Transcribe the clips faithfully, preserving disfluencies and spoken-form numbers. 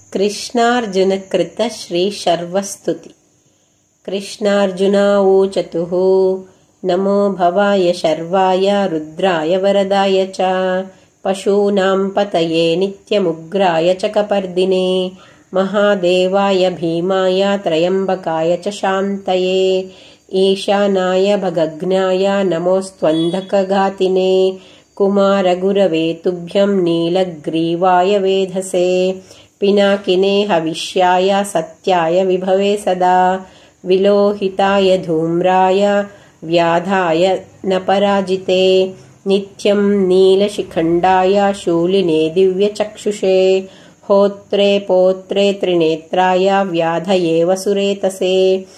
कृष्णार्जुनकृत श्रीशर्वस्तुति। कृष्णार्जुनावूचतुः नमो भवाय शर्वाय रुद्राय वरदाय च पशूनां पतये नित्यमुग्राय च कपर्दिने महादेवाय भीमाय त्रयम्बकाय च शान्तये ईशानाय भगघ्नाय नमोऽस्त्वन्धकघातिने कुमारगुरवे तुभ्यं नीलग्रीवाय वेधसे पिनाकिने हविष्याय सत्याय विभवे सदा विलोहिताय धूम्राय व्याधाय न पराजिते नित्यं नीलशिखण्डाय शूलिने दिव्यचक्षुषे होत्रे पोत्रे त्रिनेत्राय व्याधये वसुरेतसे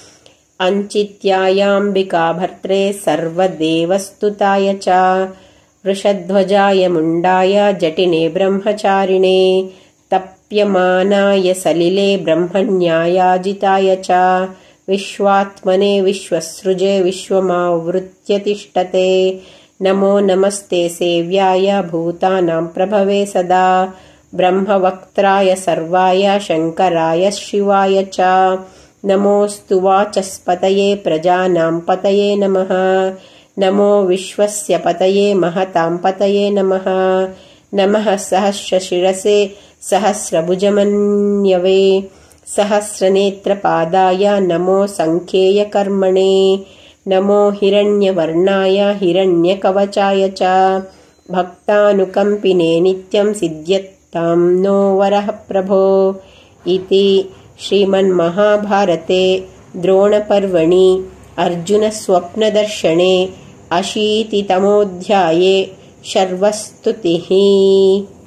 अञ्चित्यायाम्बिकाभर्त्रे सर्वदेवस्तुताय च वृषध्वजाय मुण्डाय जटिने ब्रह्मचारिणे तप्यमानाय सलिले ब्रह्मण्यायाजिताय च विश्वात्मने विश्वसृजे विश्वमावृत्य तिष्ठते नमो नमस्ते सेव्याय भूतानां प्रभवे सदा ब्रह्मवक्त्राय सर्वाय शङ्कराय शिवाय च नमोऽस्तु वाचस्पतये प्रजानां पतये नमः नमो विश्वस्य पतये महतां पतये नमः नमः सहस्रशिरसे सहस्रभुजमन्यवे सहस्रनेत्रपादाय नमो सङ्ख्येयकर्मणे नमो हिरण्यवर्णाय हिरण्यकवचाय च भक्तानुकम्पिने नित्यं सिद्ध्यतां नो वरः प्रभो इति श्रीमन्महाभारते द्रोणपर्वणि अर्जुनस्वप्नदर्शने अशीतितमोऽध्याये शर्वस्तुतिः।